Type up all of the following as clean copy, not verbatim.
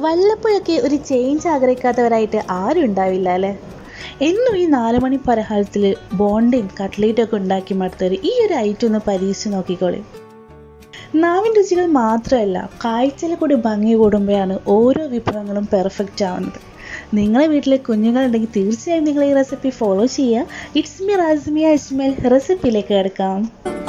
വല്ലപ്പോഴൊക്കെ ഒരു ചേഞ്ച് ആഗ്രഹിക്കാത്തവരായിട്ട് ആരും ഉണ്ടാവില്ല അല്ലേ? എന്നും ഈ 4 മണി പലഹാരത്തിൽ ബോണ്ടയും കട്ട്ലേറ്റൊക്കെ ഉണ്ടാക്കി മടുത്തവർ ഈ ഒരു ഐറ്റം ഒന്ന് പരീക്ഷിച്ച് നോക്കിക്കോളി. നാവിൻ രുചികൾ മാത്രമല്ല, കാഴ്ചയിൽ കൂടി ഭംഗി കൂടുമ്പോഴാണ് ഓരോ വിഭവങ്ങളും പെർഫെക്റ്റ് ആവുന്നത്. നിങ്ങളെ വീട്ടിലെ കുഞ്ഞുങ്ങളുണ്ടെങ്കിൽ തീർച്ചയായും നിങ്ങൾ ഈ റെസിപ്പി ഫോളോ ചെയ്യുക. It's me Rasmiya Ajmal. റെസിപ്പിയിലേക്ക് കിടക്കാം.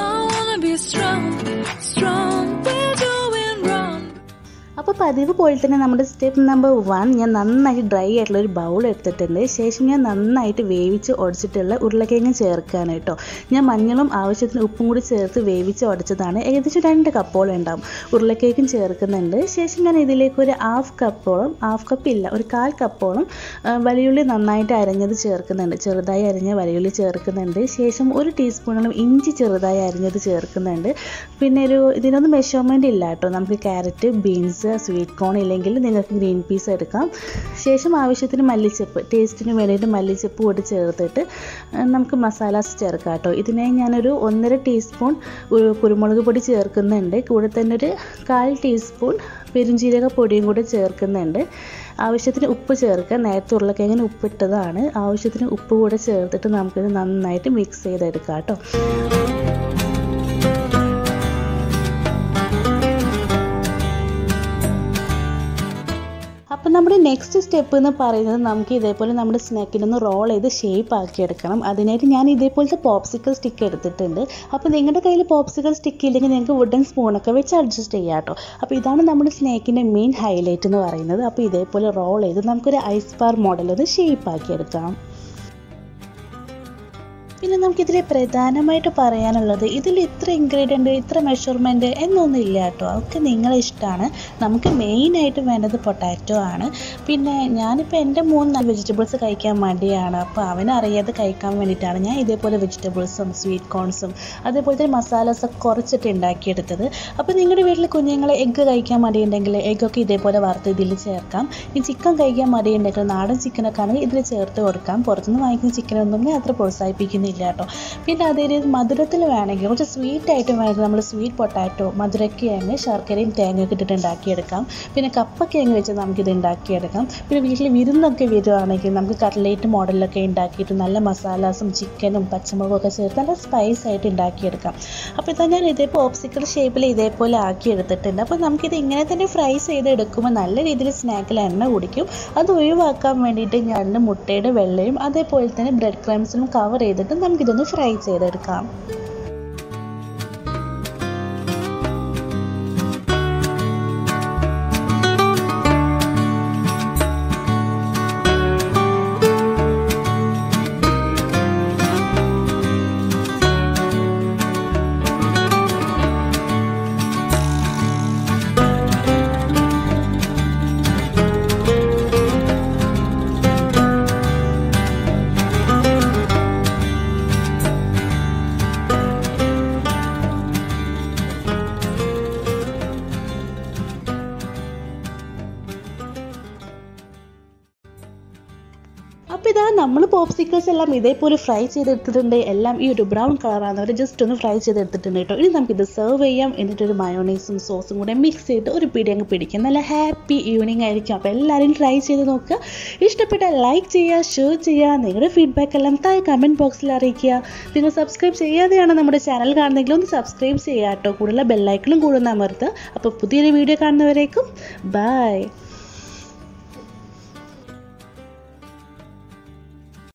അപ്പോൾ പതിവ് പോലെ തന്നെ നമ്മുടെ സ്റ്റെപ്പ് നമ്പർ 1, ഞാൻ നന്നായിട്ട് ഡ്രൈ ആയിട്ടുള്ള ഒരു ബൗൾ എടുത്തിട്ടുണ്ട്. ശേഷം ഞാൻ നന്നായിട്ട് വേവിച്ച് ഉടച്ചിട്ടുള്ള ഉരുളക്കിഴങ്ങ് ചേർക്കാണ് കേട്ടോ. ഞാൻ മഞ്ഞളും ആവശ്യത്തിന് ഉപ്പും കൂടി ചേർത്ത് വേവിച്ച് ഉടച്ചതാണ്. ഏകദേശം 2 കപ്പോളം ഉണ്ടാവും. ഉരുളക്കിഴങ്ങും ചേർക്കുന്നുണ്ട്. ശേഷം ഞാൻ ഇതിലേക്ക് ഒരു 1/2 കപ്പോളം, 1/2 കപ്പില്ല, ഒരു 1/4 കപ്പോളം വലിയുള്ളി നന്നായിട്ട് അരിഞ്ഞത് ചേർക്കുന്നുണ്ട്. ചെറുതായി അരിഞ്ഞ വലിയുള്ളി ചേർക്കുന്നുണ്ട്. ശേഷം 1 ടീസ്പൂണോളം ഇഞ്ചി ചെറുതായി അരിഞ്ഞത് ചേർക്കുന്നുണ്ട്. പിന്നെ ഇതിനൊന്നും മെഷർമെൻ്റ് ഇല്ല കേട്ടോ. നമുക്ക് ക്യാരറ്റ്, ബീൻസ്, സ്വീറ്റ് കോൺ ഇല്ലെങ്കിൽ നിങ്ങൾക്ക് ഗ്രീൻ പീസ് എടുക്കാം. ശേഷം ആവശ്യത്തിന് മല്ലിച്ചപ്പ്, ടേസ്റ്റിന് വേണ്ടിയിട്ട് മല്ലിച്ചപ്പ് കൂടി ചേർത്തിട്ട് നമുക്ക് മസാലാസ് ചേർക്കാം കേട്ടോ. ഇതിനായി ഞാനൊരു 1.5 ടീസ്പൂൺ കുരുമുളക് പൊടി ചേർക്കുന്നുണ്ട്. കൂടെ തന്നെ ഒരു 1/4 ടീസ്പൂൺ പെരുംജീരക പൊടിയും കൂടി ചേർക്കുന്നുണ്ട്. ആവശ്യത്തിന് ഉപ്പ് ചേർക്കുക. നേരത്തെ ഉരുളക്കിഴങ്ങിന് ഉപ്പിട്ടതാണ്. ആവശ്യത്തിന് ഉപ്പ് കൂടെ ചേർത്തിട്ട് നമുക്കിത് നന്നായിട്ട് മിക്സ് ചെയ്തെടുക്കാം കേട്ടോ. അപ്പോൾ നമ്മുടെ നെക്സ്റ്റ് സ്റ്റെപ്പ് എന്ന് പറയുന്നത് നമുക്ക് ഇതേപോലെ നമ്മുടെ സ്നാക്കിനൊന്ന് റോൾ ചെയ്ത് ഷേപ്പ് ആക്കി എടുക്കണം. അതിനായിട്ട് ഞാൻ ഇതേപോലത്തെ പോപ്സിക്കൽ സ്റ്റിക്ക് എടുത്തിട്ടുണ്ട്. അപ്പോൾ നിങ്ങളുടെ കയ്യിൽ പോപ്സിക്കൽ സ്റ്റിക്ക് ഇല്ലെങ്കിൽ നിങ്ങൾക്ക് വുഡൻ സ്പൂണൊക്കെ വെച്ച് അഡ്ജസ്റ്റ് ചെയ്യാം കേട്ടോ. അപ്പോൾ ഇതാണ് നമ്മുടെ സ്നാക്കിൻ്റെ മെയിൻ ഹൈലൈറ്റ് എന്ന് പറയുന്നത്. അപ്പോൾ ഇതേപോലെ റോൾ ചെയ്ത് നമുക്കൊരു ഐസ് ബാർ മോഡലൊന്ന് ഷേപ്പ് ആക്കി എടുക്കാം. പിന്നെ നമുക്കിതിൽ പ്രധാനമായിട്ട് പറയാനുള്ളത്, ഇതിൽ ഇത്ര ഇൻഗ്രീഡിയൻറ്റ്, ഇത്ര മെഷർമെൻറ്റ് എന്നൊന്നും ഇല്ല കേട്ടോ. അതൊക്കെ നിങ്ങളെ ഇഷ്ടമാണ്. നമുക്ക് മെയിനായിട്ട് വേണ്ടത് പൊട്ടാറ്റോ ആണ്. പിന്നെ ഞാനിപ്പോൾ എൻ്റെ 3 വെജിറ്റബിൾസ് കഴിക്കാൻ മടിയാണ്. അപ്പോൾ അവനറിയാതെ കഴിക്കാൻ വേണ്ടിയിട്ടാണ് ഞാൻ ഇതേപോലെ വെജിറ്റബിൾസും സ്വീറ്റ് കോൺസും അതേപോലെ തന്നെ മസാലാസൊക്കെ കുറച്ചിട്ട് ഉണ്ടാക്കിയെടുത്തത്. അപ്പോൾ നിങ്ങളുടെ വീട്ടിൽ കുഞ്ഞുങ്ങളെ എഗ്ഗ് കഴിക്കാൻ മടിയുണ്ടെങ്കിൽ എഗ്ഗൊക്കെ ഇതേപോലെ വറുത്ത് ഇതിൽ ചേർക്കാം. ഈ ചിക്കൻ കഴിക്കാൻ മടിയുണ്ടെങ്കിൽ നാടൻ ചിക്കനൊക്കെ ആണെങ്കിൽ ഇതിൽ ചേർത്ത് കൊടുക്കാം. പുറത്തുനിന്ന് വാങ്ങിക്കുന്ന ചിക്കനൊന്നും ഞാൻ അത്ര പ്രോത്സാഹിപ്പിക്കുന്നില്ല കേട്ടോ. പിന്നെ അതേ രീതി മധുരത്തിൽ വേണമെങ്കിൽ കുറച്ച് സ്വീറ്റ് ആയിട്ട് വേണമെങ്കിൽ നമ്മൾ സ്വീറ്റ് പൊട്ടാറ്റോ, മധുരക്കിഴങ്ങ്, ശർക്കരയും തേങ്ങയൊക്കെ ഇട്ടിട്ട് ഉണ്ടാക്കിയെടുക്കാം. പിന്നെ കപ്പക്കിഴങ്ങ് വെച്ച് നമുക്കിത് ഉണ്ടാക്കിയെടുക്കാം. പിന്നെ വീട്ടിൽ വിരുന്നൊക്കെ വരുവാണെങ്കിൽ നമുക്ക് കട്ട്ലേറ്റ് മോഡലിലൊക്കെ ഉണ്ടാക്കിയിട്ട് നല്ല മസാലാസും ചിക്കനും പച്ചമുളകും ഒക്കെ ചേർത്ത് നല്ല സ്പൈസ് ആയിട്ട് ഉണ്ടാക്കിയെടുക്കാം. അപ്പോൾ ഇതാ ഞാൻ ഇതേ പോപ്സിക്കൽ ഷേപ്പിൽ ഇതേപോലെ ആക്കിയെടുത്തിട്ടുണ്ട്. അപ്പോൾ നമുക്കിത് ഇങ്ങനെ തന്നെ ഫ്രൈ ചെയ്തെടുക്കുമ്പോൾ നല്ല രീതിയിൽ സ്നാക്കിൽ എണ്ണ കുടിക്കും. അത് ഒഴിവാക്കാൻ വേണ്ടിയിട്ട് ഞാൻ മുട്ടയുടെ വെള്ളയും അതേപോലെ തന്നെ ബ്രെഡ് ക്രംസിനും കവർ ചെയ്തിട്ട് നമുക്കിതൊന്ന് ഫ്രൈ ചെയ്തെടുക്കാം. അപ്പോൾ ഇതാ നമ്മൾ പോപ്സിക്കിൾസ് എല്ലാം ഇതേപോലെ ഫ്രൈ ചെയ്തെടുത്തിട്ടുണ്ട്. എല്ലാം ഈ ഒരു ബ്രൗൺ കളറാണ്. അവർ ജസ്റ്റ് ഒന്ന് ഫ്രൈ ചെയ്തെടുത്തിട്ടുണ്ട് കേട്ടോ. ഇനി നമുക്കിത് സെർവ് ചെയ്യാം. എന്നിട്ടൊരു മയോണൈസും സോസും കൂടെ മിക്സ് ചെയ്തിട്ട് ഒരു പിടി അങ്ങ് പിടിക്കാം. നല്ല ഹാപ്പി ഈവനിങ് ആയിരിക്കും. അപ്പോൾ എല്ലാവരും ട്രൈ ചെയ്ത് നോക്കുക. ഇഷ്ടപ്പെട്ടാൽ ലൈക്ക് ചെയ്യുക, ഷെയർ ചെയ്യുക. നിങ്ങളുടെ ഫീഡ്ബാക്ക് എല്ലാം താഴെ കമൻറ്റ് ബോക്സിൽ അറിയിക്കുക. നിങ്ങൾ സബ്സ്ക്രൈബ് ചെയ്യാതെയാണ് നമ്മുടെ ചാനൽ കാണുന്നതെങ്കിൽ ഒന്ന് സബ്സ്ക്രൈബ് ചെയ്യുക കേട്ടോ. കൂടുതൽ ബെല്ലൈക്കണും കൂടെ അമർത്തുക. അപ്പോൾ പുതിയൊരു വീഡിയോ കാണുന്നവരേക്കും ബൈ.